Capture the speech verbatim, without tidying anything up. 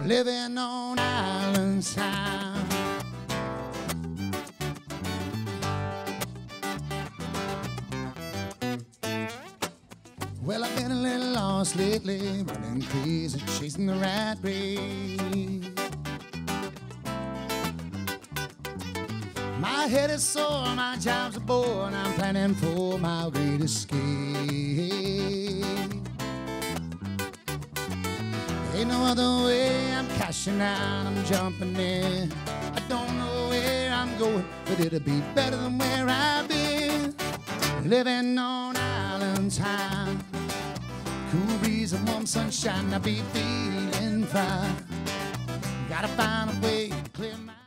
living on island time. Well, I've been a little lost lately, running crazy, chasing the rat race. My head is sore, my job's a bore, and I'm planning for my great escape. Ain't no other way, I'm cashing out, I'm jumping in. I don't know where I'm going, but it'll be better than where I've been. Living on island time, cool breeze and warm sunshine, I'll be feeling fine. Gotta find a way to clear my